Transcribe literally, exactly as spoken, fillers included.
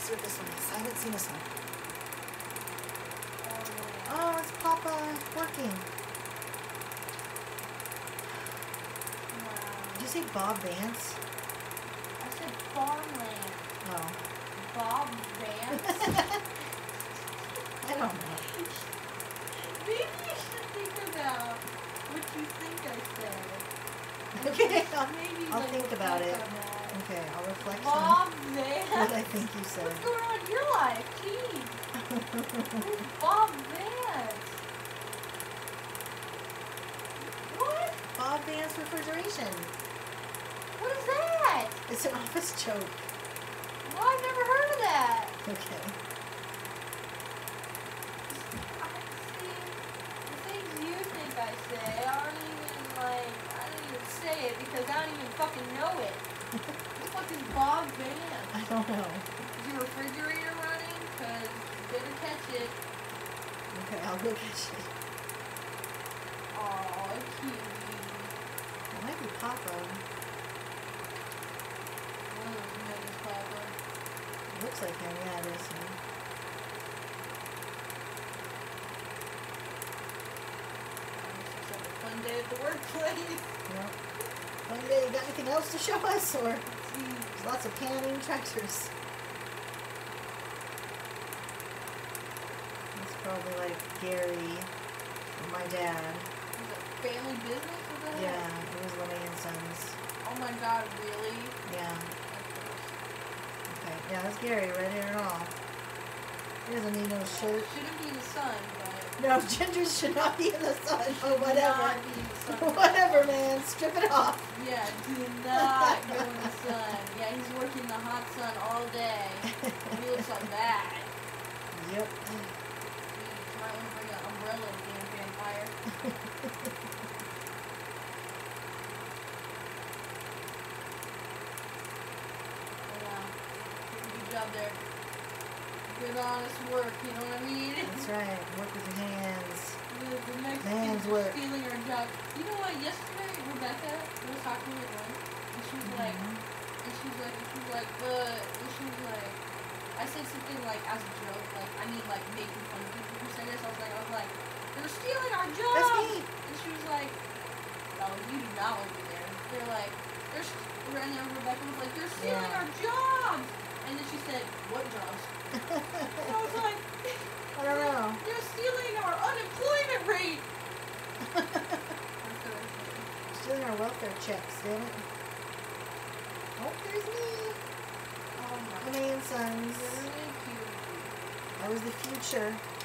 see what this one is. I haven't seen this one. Oh, it's Papa working. Wow. Did you say Bob Vance? I said farmland. Oh. Bob Vance? I don't know. Maybe you should think about what you think I said. Okay, I'll, Maybe I'll like think about it. on that. Okay, I'll reflect Bob on Vance? what I think you said. What's going on in your life? Jeez. Who's Bob Vance? What? Bob Vance refrigeration. What is that? It's an office joke. Well, I've never heard of that. Okay. I see. The things you think I say aren't even like, I don't even say it because I don't even fucking know it. What the fuck is Bob Vance? I don't know. Is your refrigerator running? Because you better catch it. Okay, I'll go catch it. Aw, cute. It might be Papa. One of those men is Papa. It looks like him. Yeah, it is him. It's like a fun day at the workplace. Yep. One day, you got anything else to show us? Or Jeez. there's lots of panning tractors. It's probably like Gerry or my dad. Is it family business or that? Yeah, it was LaMay and Sons. Oh my god, really? Yeah. That's gross. Okay. Yeah, that's Gerry right here and all. He doesn't need no shirt. Shouldn't be the sun, but... No, gingers should not be in the sun. Oh, Should whatever. not be in the sun. Whatever, man. Strip it off. Yeah, do not go in the sun. Yeah, he's working in the hot sun all day. And he looks like that. Yep. Jeez, might want to bring an umbrella, damn vampire. Oh, wow. Good job there. Good honest work, you know what I mean? That's right. Work with your hands. The, the next Man's kid's work. stealing our job. You know what? Yesterday, Rebecca was talking with one, and she was like, Mhm. and she was like, and she was like, uh, and she was like, I said something like as a joke, like I mean like making fun of people who say this. I was like, I was like, they're stealing our job. That's me. And she was like, no, you do not want to be there. They're like, they're, st-, and then Rebecca was like, they're stealing Yeah. our jobs. And then she said, what jobs? And I was like, I don't know. they're stealing our unemployment rate. Stealing our welfare checks, damn it. Oh, there's me. Oh my LaMay and Sons. Thank you. That was the future.